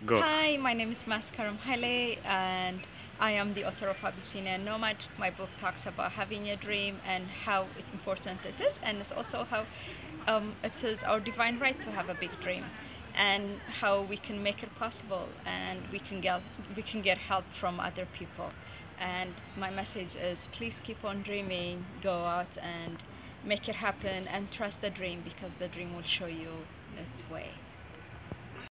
Go. Hi, my name is Maskarm Haile, and I am the author of Abyssinian Nomad. My book talks about having a dream and how important it is, and it's also how it is our divine right to have a big dream, and how we can make it possible, and we can get help from other people. And my message is, please keep on dreaming, go out and make it happen, and trust the dream because the dream will show you its way.